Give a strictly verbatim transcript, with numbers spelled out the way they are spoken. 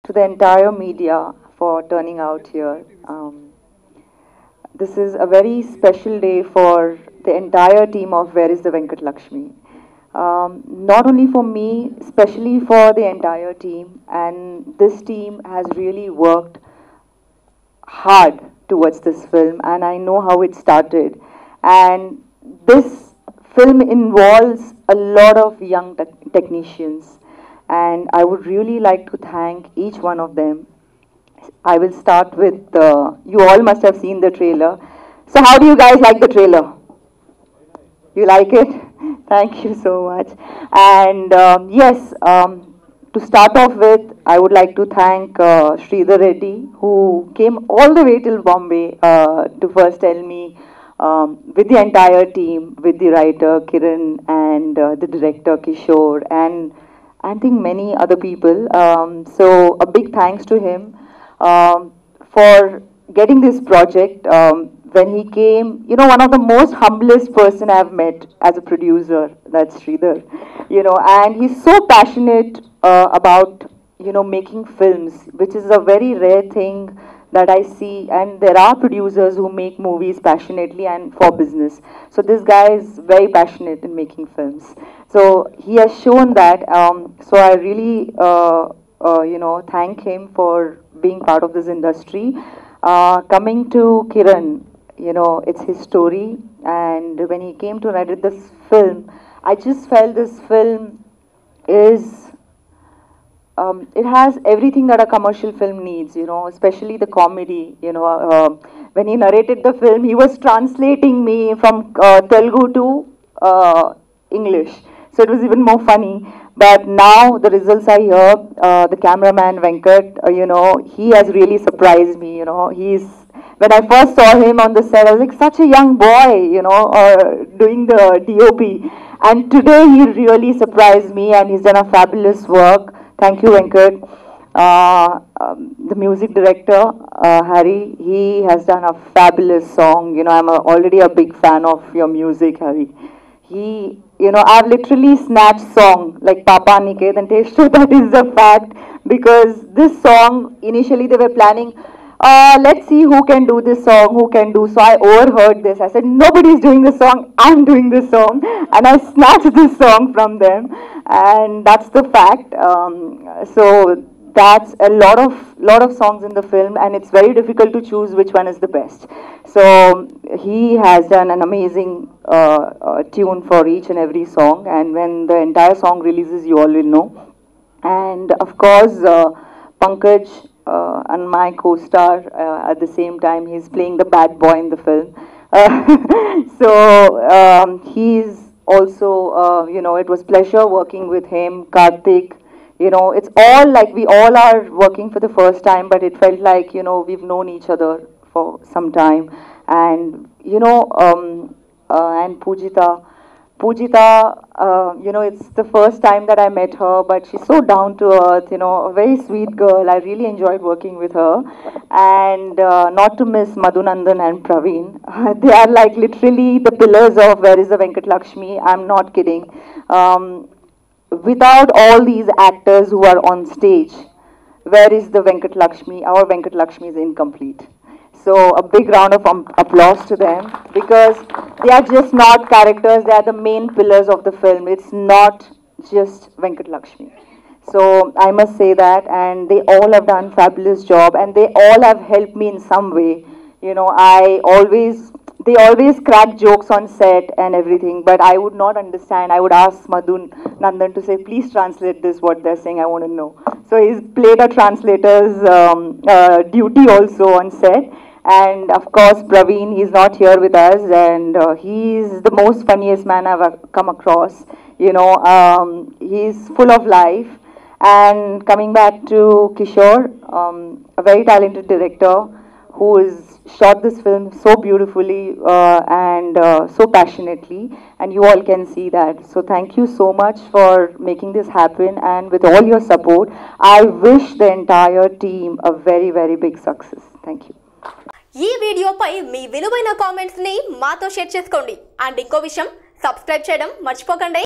to the entire media for turning out here. Um, this is a very special day for the entire team of Where is the Venkat Lakshmi. Um, not only for me, especially for the entire team. And this team has really worked hard towards this film, and I know how it started. And this film involves a lot of young te technicians, and I would really like to thank each one of them. I will start with, uh, you all must have seen the trailer. So how do you guys like the trailer? You like it? Thank you so much. And um, yes, um, to start off with, I would like to thank uh, Sridhar Reddy, who came all the way till Bombay uh, to first tell me, um, with the entire team, with the writer Kiran and uh, the director Kishore, and I think many other people. Um, so a big thanks to him um, for getting this project. Um, when he came, you know, one of the most humblest person I've met as a producer, that's Sridhar, you know, and he's so passionate uh, about, you know, making films, which is a very rare thing that I see, and there are producers who make movies passionately and for business. So this guy is very passionate in making films. So he has shown that, um, so I really, uh, uh, you know, thank him for being part of this industry. Uh, coming to Kiran, you know, it's his story, and when he came to write this film, I just felt this film is, um, it has everything that a commercial film needs, you know, especially the comedy, you know. Uh, when he narrated the film, he was translating me from uh, Telugu to uh, English, so it was even more funny. But now the results are here. Uh, the cameraman Venkat, uh, you know, he has really surprised me, you know. He's, when I first saw him on the set, I was like, such a young boy, you know, uh, doing the D O P. And today he really surprised me, and he's done a fabulous work. Thank you, Venkat. Uh, um, the music director, uh, Harry, he has done a fabulous song. You know, I'm a, already a big fan of your music, Harry. He, you know, I've literally snatched song like Papa Niket and Teshto. That is a fact, because this song, initially they were planning, uh, let's see who can do this song, who can do. So I overheard this. I said, nobody's doing this song, I'm doing this song. And I snatched this song from them. And that's the fact. Um, so that's a lot of lot of songs in the film, and it's very difficult to choose which one is the best. So he has done an amazing uh, uh, tune for each and every song, and when the entire song releases, you all will know. And of course, uh, Pankaj uh, and my co-star uh, at the same time, he's playing the bad boy in the film. Uh, so um, he's also, uh, you know, it was pleasure working with him, Karthik. You know, it's all like we all are working for the first time, but it felt like, you know, we've known each other for some time. And, you know, um, uh, and Pujita, Pujita, uh, you know, it's the first time that I met her, but she's so down to earth, you know, a very sweet girl. I really enjoyed working with her. And uh, not to miss Madhunandan and Praveen. They are like literally the pillars of Where is the Venkat Lakshmi. I'm not kidding. Um, Without all these actors who are on stage, where is the Venkat Lakshmi? Our Venkat Lakshmi is incomplete. So a big round of um, applause to them, because they are just not characters, they are the main pillars of the film. It's not just Venkat Lakshmi. So I must say that, and they all have done fabulous job, and they all have helped me in some way. You know, I always, they always crack jokes on set and everything, but I would not understand. I would ask Madhun Nandan to say, please translate this, what they're saying, I want to know. So he's played a translator's um, uh, duty also on set. And of course, Praveen, he's not here with us, and uh, he's the most funniest man I've come across. You know, um, he's full of life. And coming back to Kishore, um, a very talented director who has shot this film so beautifully uh, and uh, so passionately, and you all can see that. So thank you so much for making this happen, and with all your support, I wish the entire team a very, very big success. Thank you. ఈ వీడియోపై మీ విలువైన comments ని మాతో share చేసుకోండి. And ఇంకో విషయం, subscribe చేయడం మర్చిపోకండి.